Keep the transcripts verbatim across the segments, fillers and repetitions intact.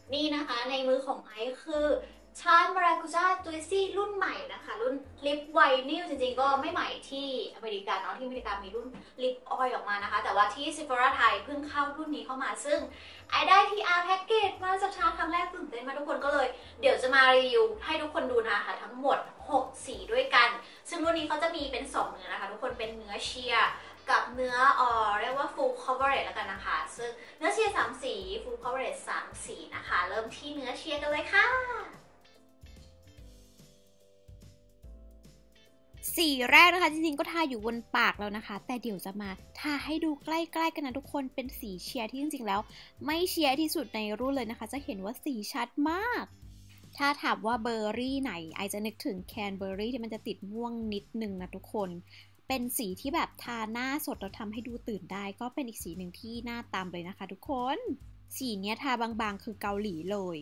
นี่นะคะในมือของไอซ์คือชาร์มาราคุจ้าตุยซี่รุ่นใหม่นะคะรุ่นลิปไวนิลจริงๆก็ไม่ใหม่ที่อเมริกาเนาะที่อเมริกามีรุ่นลิปออยล์ออกมานะคะแต่ว่าที่ซิฟ o ราไทยเพิ่งเข้ารุ่นนี้เข้ามาซึ่งไอได้ทีอาร์แพ็กเกจมาจากชาร์ครั้งแรกตื่นเต้นมากทุกคนก็เลยเดี๋ยวจะมารีวิวให้ทุกคนดูนะคะทั้งหมดหกสีด้วยกันซึ่งรุ่นนี้เขาจะมีเป็นสองเนื้อนะคะทุกคนเป็นเนื้อเชียร์กับเนื้อเอ่อเรียกว่า full coverage แล้วกันนะคะซึ่งเนื้อเชียร์สามสี full coverage สามสีนะคะเริ่มที่เนื้อเชียร์กันเลยค่ะสีแรกนะคะจริงๆก็ทาอยู่บนปากแล้วนะคะแต่เดี๋ยวจะมาทาให้ดูใกล้ๆกันนะทุกคนเป็นสีเชียร์ที่จริงๆแล้วไม่เชียร์ที่สุดในรุ่นเลยนะคะจะเห็นว่าสีชัดมากถ้าถามว่าเบอร์รี่ไหนไอจะนึกถึงแคนเบอร์รี่ที่มันจะติดม่วงนิดนึงนะทุกคนเป็นสีที่แบบทาหน้าสดแล้วทำให้ดูตื่นได้ก็เป็นอีกสีหนึ่งที่น่าตามเลยนะคะทุกคนสีเนี้ยทาบางๆคือเกาหลีเลย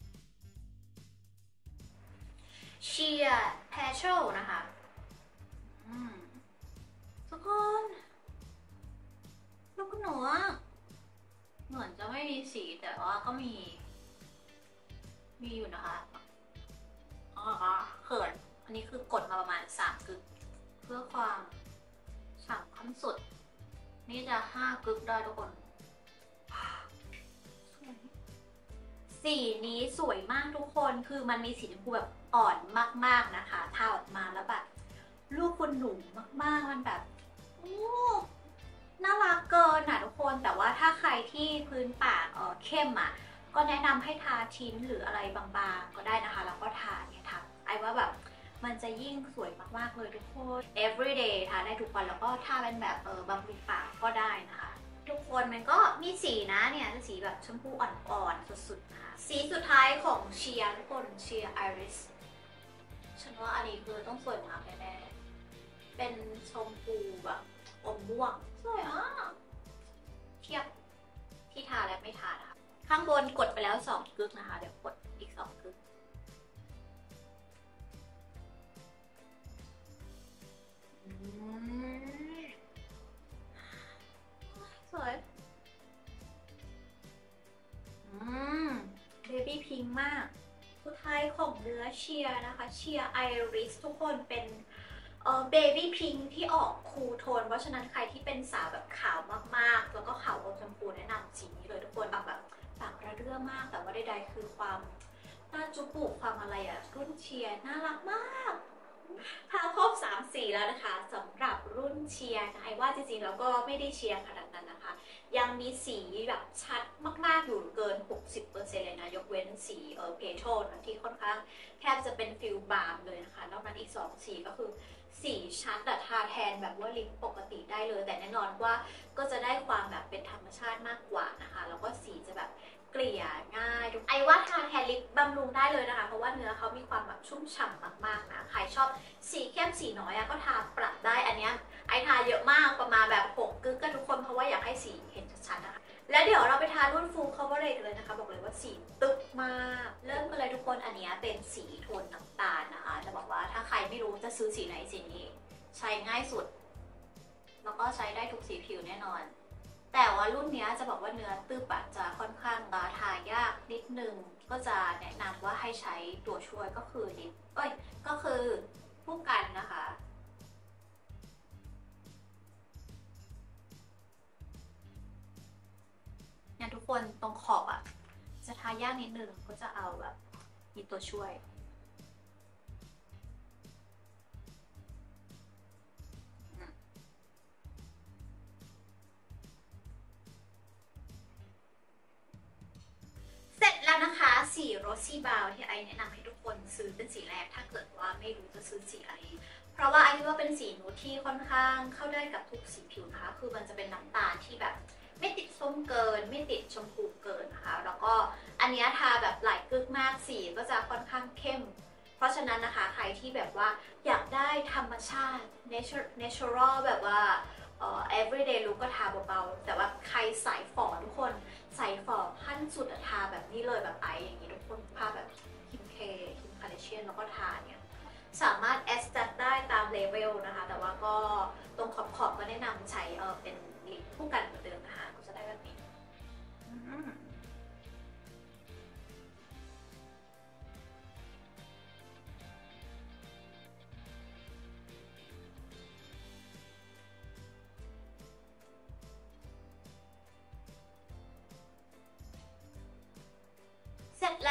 เชียร์แพชโชนะคะทุกคนลูกหนูเหมือนจะไม่มีสีแต่ว่าก็มีมีอยู่นะคะอ๋อเขินอันนี้คือกดมาประมาณสามกึกเพื่อความฉ่ำขั้นสุดนี่จะห้ากึกได้ทุกคนสีนี้สวยมากทุกคนคือมันมีสีชมพูแบบอ่อนมากๆนะคะทาออกมาแล้วแบบลูกคุณหนูมากๆมันแบบโอ้น่ารักเกินอ่ะทุกคนแต่ว่าถ้าใครที่พื้นปากเออเข้มอ่ะก็แนะนำให้ทาทิ้นหรืออะไรบางๆก็ได้นะคะแล้วก็ทาเนี่ยทาไอ้ว่าแบบมันจะยิ่งสวยมากๆเลยทุกคน everyday ทาได้ทุกวันแล้วก็ทาเป็นแบบเออบำรุงปากก็ได้นะคะทุกคนมันก็มีสีนะเนี่ยสีแบบชมพูอ่อนๆสุดๆนะคะสีสุดท้ายของเชียร์ทุกคนเชียร์ไอริสฉันว่าอันนี้คือต้องสวยมากแน่ๆเป็นชมพูแบบอมม่วงสวยอ่ะเทียบที่ทาและไม่ทานะคะข้างบนกดไปแล้วสองกึกนะคะเดี๋ยวกดอีกสองกึกสวยอืมเบบี้พิงมากสุดท้ายของเนื้อเชียร์นะคะเชียร์ไอริสทุกคนเป็นเออเบบี้พิงที่ออกคูลโทนเพราะฉะนั้นใครที่เป็นสาวแบบขาวมากๆแล้วก็ขาวอมชมพูแนะนำสีนี้เลยทุกคนปากแบบปากระเรื่อมากแต่ว่าใดๆคือความน่าจุบุความอะไรอะรุ่นเชียร์น่ารักมากทาครบสามสีแล้วนะคะสำหรับรุ่นเชียร์นะไอว่าจริงๆแล้วก็ไม่ได้เชียร์ขนาดนั้นนะคะยังมีสีแบบชัดมากๆอยู่เกิน หกสิบเปอร์เซ็นต์ เลยนะยกเว้นสีเออเพโทนที่ค่อนข้างแทบจะเป็นฟิลบาร์มเลยนะคะนอกนั้นอีกสองสีก็คือสีชัดแต่ทาแทนแบบว่าลิปปกติได้เลยแต่แน่นอนว่าก็จะได้ความแบบเป็นธรรมชาติมากกว่านะคะแล้วก็สีจะแบบเกลี่ยง่ายไอว่าทาแทนลิปบำรุงได้เลยนะคะเพราะว่าเนื้อเขามีความแบบชุ่มฉ่ำมากๆนะใครชอบสีเข้มสีน้อยก็ทาปรับได้อันนี้ไอทาเยอะมากประมาณแบบหกกึกกันทุกคนเพราะว่าอยากให้สีเห็นชัดๆนะคะแล้วเดี๋ยวเราไปทารุ่น full coverage เลยนะคะบอกเลยว่าสีตึกมากเริ่มกันเลยทุกคนอันนี้เป็นสีโทนน้ำตาลนะคะจะบอกว่าถ้าใครไม่รู้จะซื้อสีไหนสีนี้ใช้ง่ายสุดแล้วก็ใช้ได้ทุกสีผิวแน่นอนแต่ว่ารุ่นนี้จะบอกว่าเนื้อตึบจะค่อนข้างบาทายากนิดนึงก็จะแนะนำว่าให้ใช้ตัวช่วยก็คือลิปเอ้ยก็คือผู้กันนะคะเนี่ยทุกคนตรงขอบอ่ะจะทายากนิดนึงก็จะเอาแบบมีตัวช่วยเสร็จแล้วนะคะสีโรซี่บราวน์ที่ไอแนะนำให้ทุกคนซื้อเป็นสีแรกถ้าเกิดว่าไม่รู้จะซื้อสีอะไรเพราะว่าไอคิดว่าเป็นสีนูดที่ค่อนข้างเข้าได้กับทุกสีผิวนะคะคือมันจะเป็นน้ำตาลที่แบบไม่ติดส้มเกินไม่ติดชมพูเกินนะคะแล้วก็อันนี้ทาแบบหลายกึกมากสีก็จะค่อนข้างเข้มเพราะฉะนั้นนะคะใครที่แบบว่าอยากได้ธรรมชาติ natural แบบว่าเอ่อ everyday look ก็ทาเบาๆแต่ว่าใครสายฝ่อทุกคนใส่ฝ่อขั้นสุดทาแบบนี้เลยแบบไออย่างนี้ทุกคนทาแบบคิมเคคิมคาร์เดเชียนแล้วก็ทาเนี่ยสามารถ adjust ได้ตามเลเวลนะคะแต่ว่าก็ตรงขอบๆก็แนะนำใช้เออเป็นลิปคู่กันเหมือนเดิมนะคะก็จะได้แบบนี้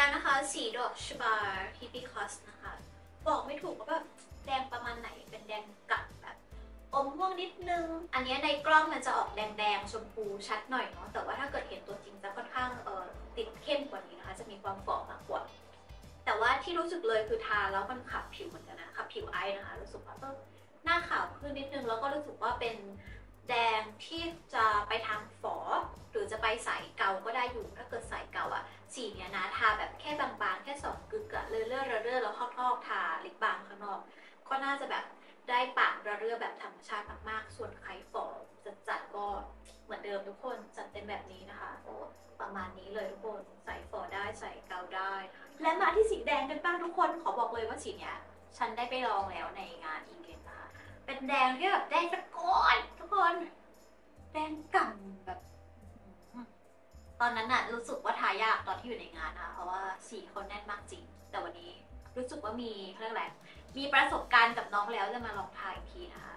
งนะคะสีดอกชบาฮิบิคัสนะคะบอกไม่ถูกว่าแบบแดงประมาณไหนเป็นแดงกัดแบบอมม่วงนิดนึงอันนี้ในกล้องมันจะออกแดงๆชมพูชัดหน่อยเนาะแต่ว่าถ้าเกิดเห็นตัวจริงจะค่อนข้างเอ่อติดเข้มกว่านี้นะคะจะมีความฝ่อมากกว่าแต่ว่าที่รู้สึกเลยคือทาแล้วมันขับผิวเหมือนกันนะขับผิวไอนะคะรู้สึกว่าเออหน้าขาวขึ้นนิดนึงแล้วก็รู้สึกว่าเป็นแดงที่จะไปทางฝอหรือจะไปใสเกาก็ได้อยู่ถ้าเกิดใสเกาอะสีเนี้ยนะทาแบบแค่บางๆแค่สองกึกอะเลื่อเลื่อเลื่อแล้วข้างนอกทาลิปบาล์มข้างนอกก็น่าจะแบบได้ปากระเรื่อแบบธรรมชาติมากๆส่วนใครฝอจะจัดก็เหมือนเดิมทุกคนจัดเต็มแบบนี้นะคะโอ้ประมาณนี้เลยทุกคนใส่ฝอได้ใส่เกาได้และมาที่สีแดงกันบ้างทุกคนขอบอกเลยว่าสีเนี้ยฉันได้ไปลองแล้วในงานอีเวนต์นะคะเป็นแดงที่แบบแดงตะโกนทุกคนแดงก่ำแบบตอนนั้นน่ะรู้สึกว่าทายากตอนที่อยู่ในงานนะเพราะว่าสีเขาแน่นมากจริงแต่วันนี้รู้สึกว่ามีเรื่องอะไรมีประสบการณ์กับน้องแล้วจะมาลองทายอีกทีนะคะ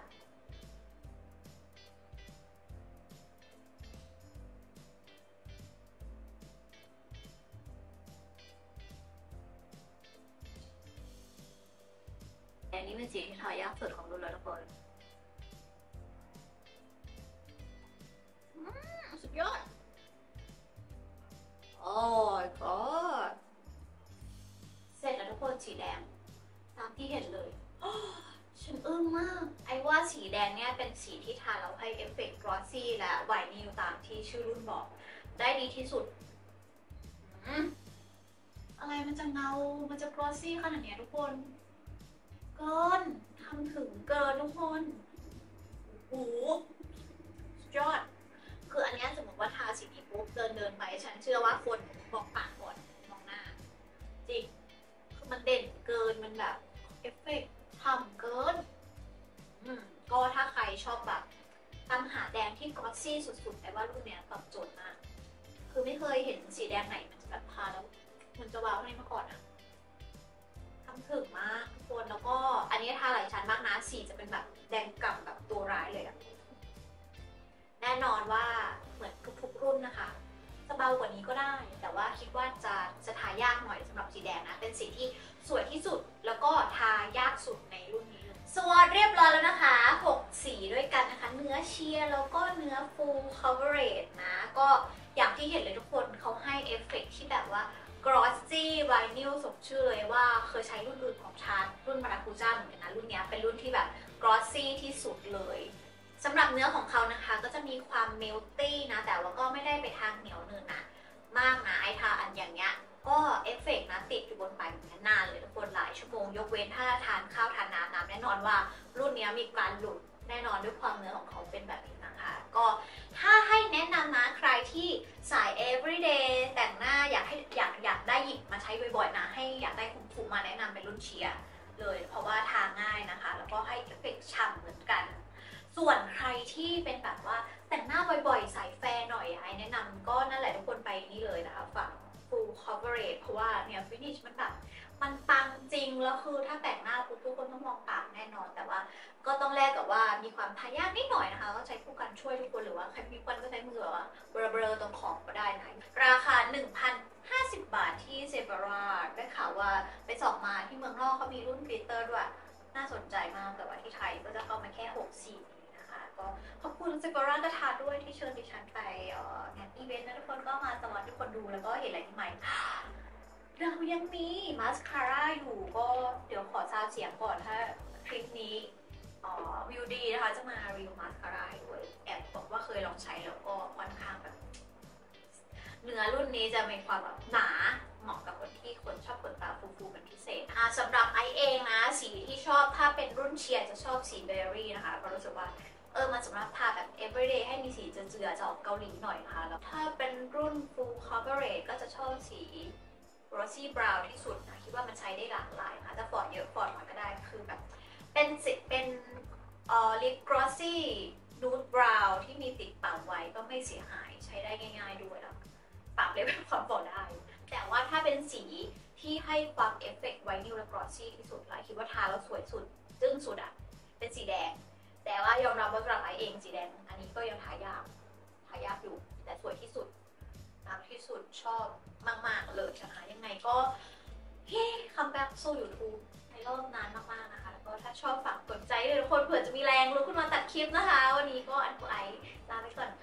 อันนี้เป็นสีที่ทายากสุดของรุ่นแล้วทุกคนสุดยอดโอ้ยก็เสร็จแล้วทุกคนสีแดงตามที่เห็นเลยฉันอึ้งมากไอ้ว่าสีแดงเนี่ยเป็นสีที่ทาแล้วให้เอฟเฟกต์กลอสซี่และไวนิลตามที่ชื่อรุ่นบอกได้ดีที่สุดอะไรมันจะเงามันจะกลอสซี่ขนาดนี้ทุกคนเกินทำถึงเกินทุกคนโอ้โหสุดยอดคืออันนี้สมมติว่าทาสีนี้ปุ๊บเดินเดินไปฉันเชื่อว่าคนมองปากก่อนมองหน้าจริงคือมันเด่นเกินมันแบบเอฟเฟกต์ทำเกินอืมก็ถ้าใครชอบแบบตามหาแดงที่กลอสซี่สุดๆแต่ว่ารุ่นเนี้ยตอบโจทย์มากคือไม่เคยเห็นสีแดงไหนมันจะแบบทาแล้วมันจะว้าวในมาก่อนอะทำถึงมากทุกคนแล้วก็อันนี้ทาหลายชั้นมากนะสีจะเป็นแบบแดงกล่ำแบบตัวร้ายเลยอะแน่นอนว่าเหมือนทุกๆรุ่นนะคะจะเบากว่านี้ก็ได้แต่ว่าคิดว่าจะจะทายากหน่อยสำหรับสีแดงนะเป็นสีที่สวยที่สุดแล้วก็ทายากสุดในรุ่นนี้เลยสวอตเรียบร้อยแล้วนะคะหกสีด้วยกันนะคะเนื้อเชียร์แล้วก็เนื้อ full coverage นะก็อย่างที่เห็นเลยทุกคนเขาให้เอฟเฟกต์ที่แบบว่า glossy vinyl สมชื่อเลยว่าเคยใช้รุ่นอื่นของชาร์รุ่นมาราคูจ้าเหมือนกันนะรุ่นนี้เป็นรุ่นที่แบบ glossy ที่สุดเลยสำหรับเนื้อของเขานะคะก็จะมีความเมลตี้นะแต่ว่าก็ไม่ได้ไปทางเหนียวเนินนะมากนะไอทาอันอย่างเงี้ยก็เอฟเฟกต์นะติดอยู่บนปลายนานเลยทุกคนหลายชั่วโมงยกเว้นถ้าทานข้าวทานน้ำน้ำแน่นอนว่ารุ่นนี้มีการหลุดแน่นอนด้วยความเนื้อของเขาเป็นแบบนี้นะคะก็ถ้าให้แนะนำนะใครที่สาย everyday แต่งหน้าอยากให้อยากอยากได้หยิบมาใช้บ่อยๆนะให้อยากได้คุ้มๆมาแนะนำเป็นรุ่นเชียร์เลยเพราะว่าทาง่ายนะคะแล้วก็ให้เอฟเฟกต์ฉ่ำเหมือนกันส่วนใครที่เป็นแบบว่าแต่งหน้าบ่อยๆสายแฟร์หน่อยไอแนะนำก็นั่นแหละทุกคนไปนี่เลยนะคะฝั่ง full coverage เพราะว่าเนี่ย finish มันแบบมันปังจริงแล้วคือถ้าแต่งหน้าปุ๊บทุกคนต้องมองปากแน่นอนแต่ว่าก็ต้องแลกกับว่ามีความทายากนิดหน่อยนะคะก็ใช้คู่กันช่วยทุกคนหรือว่าใครมีควันก็ใช้มือแบบว่าเบลอๆตรงขอบก็ได้นะคะราคา หนึ่งพันห้าสิบ บาทที่เซฟาร่าได้ข่าวว่าไปส่องมาที่เมืองนอกเขามีรุ่นกลิตเตอร์ด้วยน่าสนใจมากแต่ว่าที่ไทยก็จะเข้ามาแค่หกสีก็ขอบคุณเซฟาร่ากระทาด้วยที่เชิญดิฉันไปงานอีเวนต์นะทุกคนก็มาสวัสดีทุกคนดูแล้วก็เห็นอะไรใหม่เรายังมีมาสคาร่าอยู่ก็เดี๋ยวขอซาวเสียงก่อนถ้าคลิปนี้วิวดีนะคะจะมารีวิวมาสคาร่าด้วยแอบบอกว่าเคยลองใช้แล้วก็ค่อนข้างแบบเนื้อรุ่นนี้จะมีความแบบหนาเหมาะกับคนที่คนชอบขนตาฟูๆเป็นพิเศษสำหรับไอเองนะสีที่ชอบถ้าเป็นรุ่นเชียร์จะชอบสีเบอร์รี่นะคะเพราะรู้สึกว่าเออมันสำหรับทาแบบ everyday ให้มีสีเจือๆจะออกเกาหลีหน่อยนะคะแล้วถ้าเป็นรุ่น full coverage ก็จะชอบสี rosy brown ที่สุดนะคิดว่ามันใช้ได้หลากหลายนะคะจะฟอดเยอะฟอดน้อยก็ได้คือแบบเป็นสีเป็นเอ่อ lip glossy nude brown ที่มีติดปากไว้ก็ไม่เสียหายใช้ได้ง่ายๆด้วยนะปากเลยแบบความฟอดได้แต่ว่าถ้าเป็นสีที่ให้ความเอฟเฟกต์ไวนิลและ glossy ที่สุดเลยคิดว่าทาแล้วสวยสุดจึ้งสุดอ่ะเป็นสีแดงแต่ว่ายอมรับว่าสำหรับไอเองสีแดงอันนี้ก็ยังทายากทายากอยู่แต่สวยที่สุดรักที่สุดชอบมากๆเลยนะคะยังไงก็เฮ้คัมแบ็กสู่ YouTube ในรอบนานมากๆนะคะแล้วก็ถ้าชอบฝากกดใจด้วยทุกคนเผื่อจะมีแรงลุกขึ้นมาตัดคลิปนะคะวันนี้ก็อันกูไอลาไปก่อน